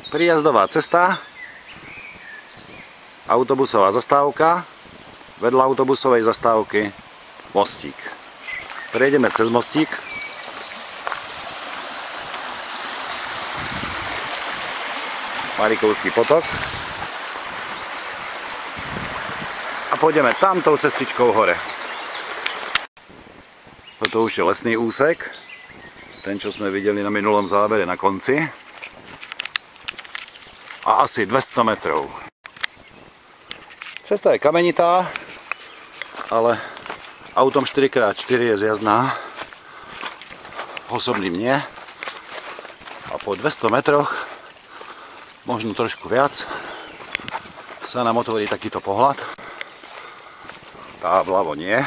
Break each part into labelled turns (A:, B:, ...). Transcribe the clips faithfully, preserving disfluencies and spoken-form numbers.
A: Príjazdová cesta, autobusová zastávka, vedľa autobusovej zastávky mostík. Prejdeme cez mostík. Marikovský potok. A pôjdeme tamtou cestičkou hore. Toto už je lesný úsek. Ten, čo sme videli na minulom zábere na konci. A asi dvesto metrov. Cesta je kamenitá, ale autom štyri krát štyri je zjazdná. Osobným nie. A po dvesto metroch, možno trošku viac, sa nám otvorí takýto pohľad. Tá vľavo nie.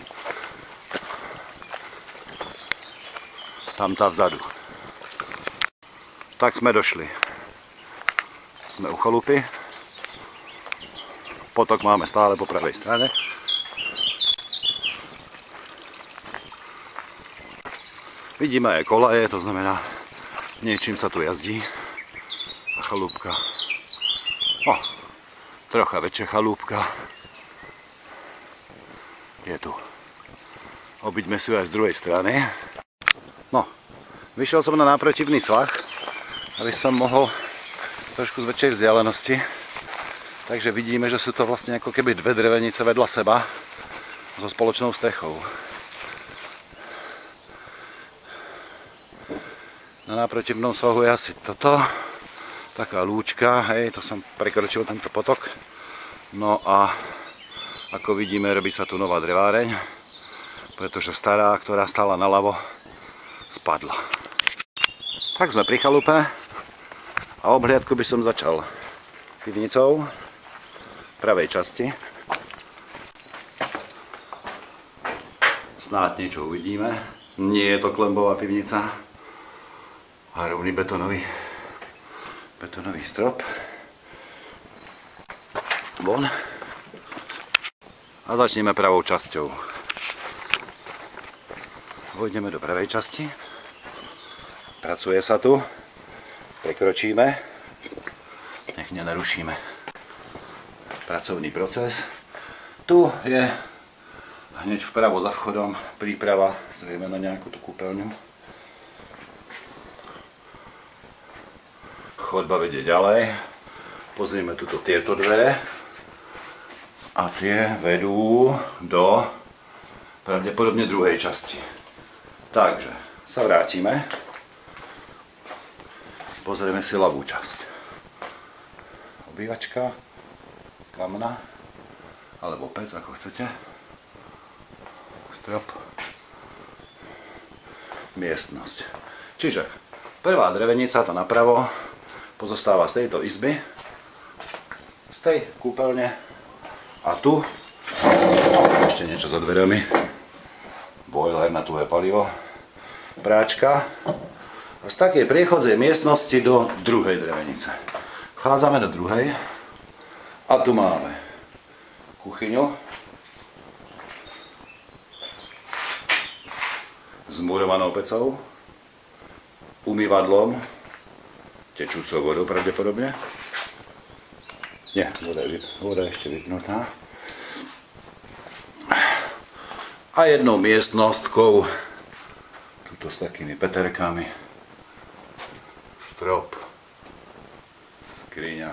A: Tam tá vzadu. Tak sme došli. Sme u chalupy. Potok máme stále po pravej strane. Vidíme aj kolaje, to znamená, niečím sa tu jazdí. A chalúpka. O, trocha väčšia chalúpka. Je tu. Obyďme si ju aj z druhej strany. No, vyšiel som na náprotivný svah, aby som mohol trošku z väčšej vzdialenosti. Takže vidíme, že sú to vlastne ako keby dve drevenice vedľa seba so spoločnou strechou. Na náprotivnom svahu je asi toto. Taká lúčka, hej, to som prekročil tento potok. No a ako vidíme, robí sa tu nová dreváreň, pretože stará, ktorá stála naľavo, spadla. Tak sme pri chalupe. A obhliadku by som začal pivnicou v pravej časti. Snáď niečo uvidíme. Nie je to klembová pivnica. A rovný betonový, betonový strop. Von. A začneme pravou časťou. Vojdeme do pravej časti. Pracuje sa tu. Prekročíme, nech nenarušíme pracovný proces. Tu je hneď vpravo za vchodom príprava zrejme na nejakú tú kúpeľňu. Chodba vedie ďalej. Pozrieme tuto tieto dvere a tie vedú do pravdepodobne druhej časti. Takže sa vrátime. Pozrieme si ľavú časť. Obývačka, kamna, alebo pec, ako chcete. Strop. Miestnosť. Čiže prvá drevenica, tá napravo, pozostáva z tejto izby, z tej kúpeľne a tu ešte niečo za dverami. Boiler na tuhé palivo. Práčka. A z takej priechodzej miestnosti do druhej drevenice. Vchádzame do druhej a tu máme kuchyňu s murovanou pecou, umývadlom, tečúcou vodou pravdepodobne. Nie, voda je, voda je ešte vypnutá. A jednou miestnostkou, tuto s takými peterkami. Strop, skriňa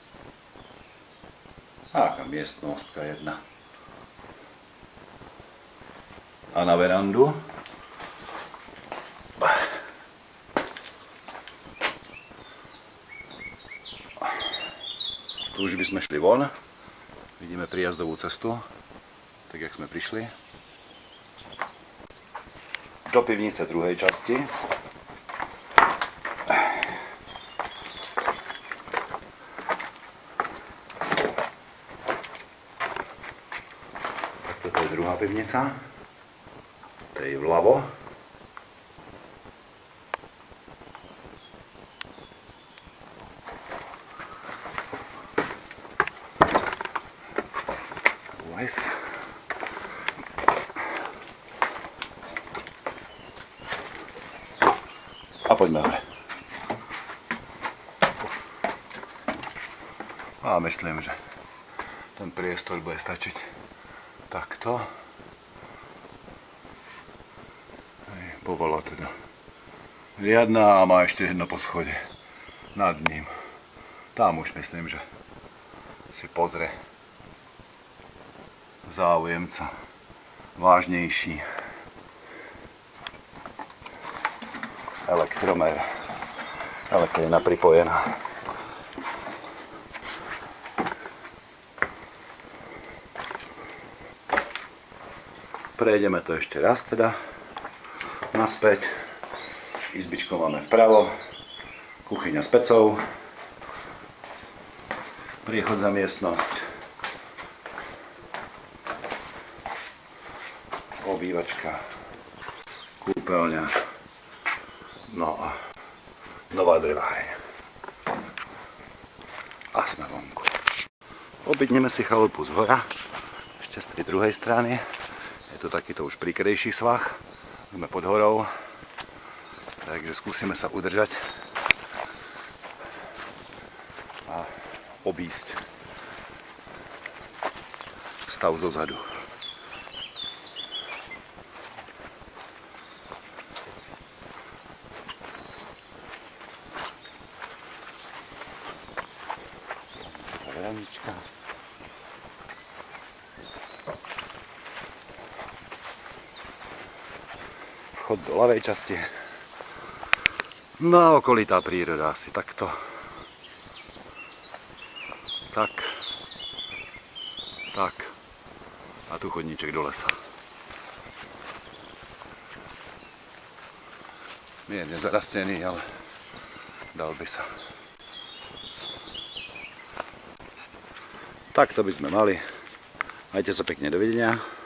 A: a taká miestnostka jedna. A na verandu tu už by sme šli von. Vidíme príjazdovú cestu, tak jak sme prišli. Do pivnice druhej časti. Toto je druhá pivnica. To je vľavo. Les. A poďme hore. A myslím, že ten priestor bude stačiť takto. Povolo teda riadna a má ešte jedno poschodie nad ním. Tam už myslím, že si pozrie záujemca vážnejší elektromer. Elektrina pripojená. Prejdeme to ešte raz teda naspäť. Izbičko máme vpravo, kuchyňa s pecou, priechod za miestnosť, obývačka, kúpeľňa, no a nová dreváreň. A sme vonku. Obydneme si chalupu z hora, ešte z tej druhej strany. Je to takýto už príkrejší svah, sme pod horou. Takže skúsime sa udržať a obísť stav zo zadu. Veranička. Vchod do ľavej časti. No a okolitá príroda asi takto. Tak. Tak. A tu chodníček do lesa. Mierne zarastený, ale dal by sa. Tak to by sme mali. Majte sa pekne, dovidenia.